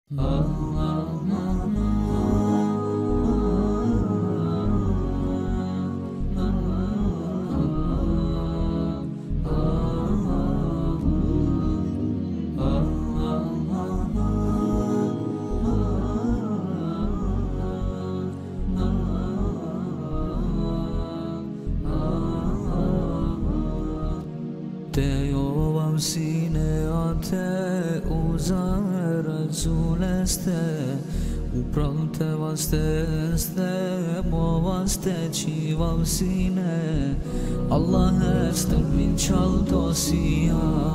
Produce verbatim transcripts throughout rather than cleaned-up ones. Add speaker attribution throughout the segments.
Speaker 1: Te jovam sine a te uzar razuleste Upravo te vaste este mo vaste qivam sine Allah este min qalto sijan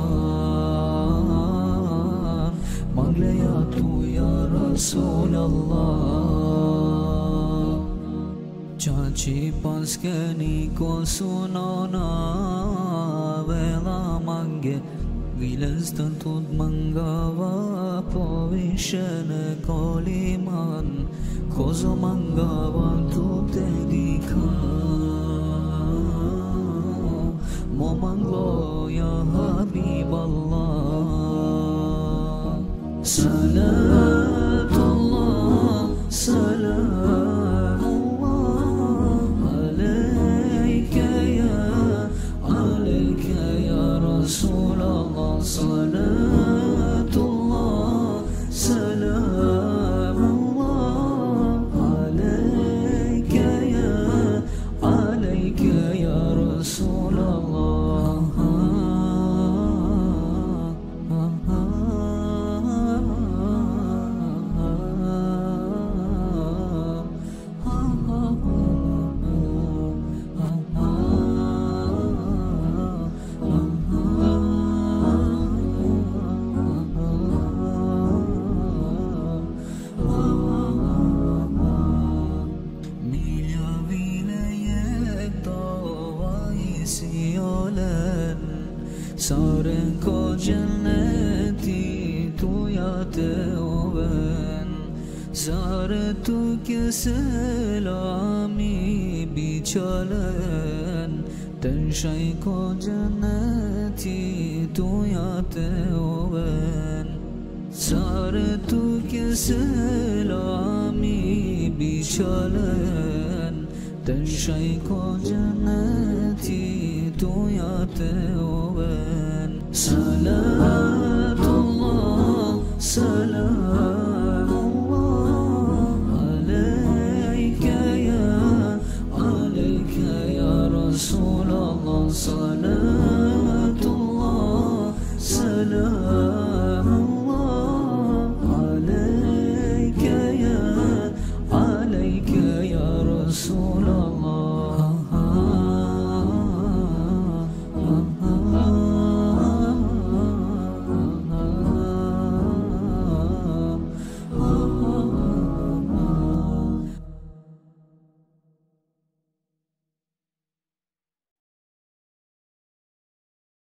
Speaker 1: Mangleja tu ja Rasul Allah Qaci pas keni ko sunona vela mange Viles të tut mangava po vishene koliman Kozo mangava tut e dika Mo manglo ja Habib Allah Salatullah, salam رسول الله صلاة الله سلام الله عليك يا عليك يا رسول الله Saren ko cenneti tu yate oven Zare tu ke selami biçalen Tenşay ko cenneti tu yate oven Zare tu ke selami biçalen Tenşay ko cenneti tu yate oven Salatullah, salatullah